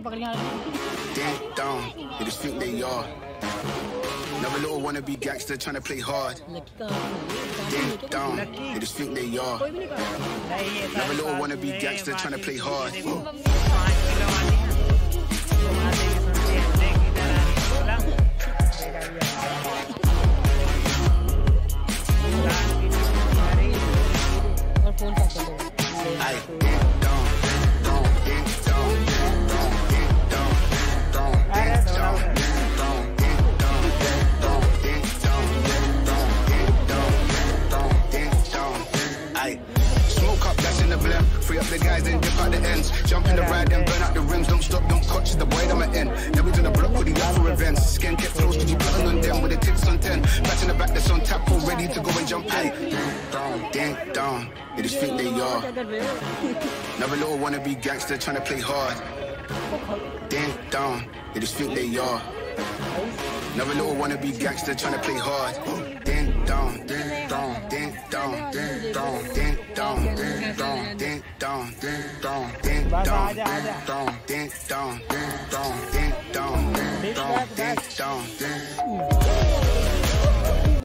Ding dong, they just think they are. Another little wannabe gangster trying to play hard. Ding dong, they just think they are. Another little wannabe gangster trying to play hard. Free up the guys, then dip out the ends. Jump in the ride, then burn out the rims. Don't stop, don't catch the boy, I'm end. Never done a block with the out for events. Skin kept close, cause you putting on them with the tips on 10. Back in the back, that's on tap, all ready to go and jump in. Ding dong, they just think they are. Another little wannabe gangster trying to play hard. Ding dong, they just think they are. Another little wannabe gangster trying to play hard. Ding dong, ding dong, ding dong, ding dong, ding dong, ding dong, ding dong, ding dong, ding dong, ding dong, ding dong, ding dong, ding dong, ding dong, ding dong, ding dong.